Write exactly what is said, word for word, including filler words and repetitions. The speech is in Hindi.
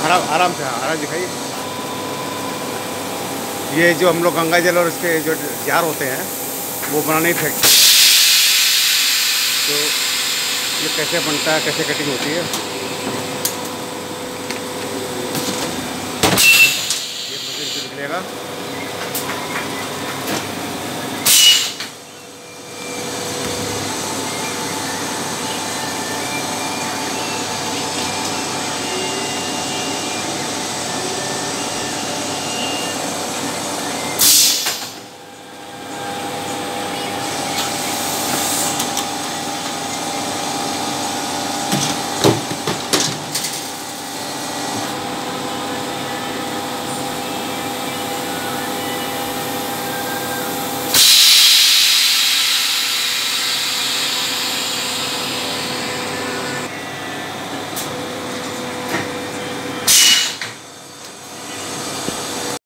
आराम आराम से, आराम दिखाइए। ये जो हम लोग गंगा जल और इसके जो जार होते हैं वो बनाने की फैक्ट्री, तो ये कैसे बनता है, कैसे कटिंग होती है, ये मशीन से निकलेगा।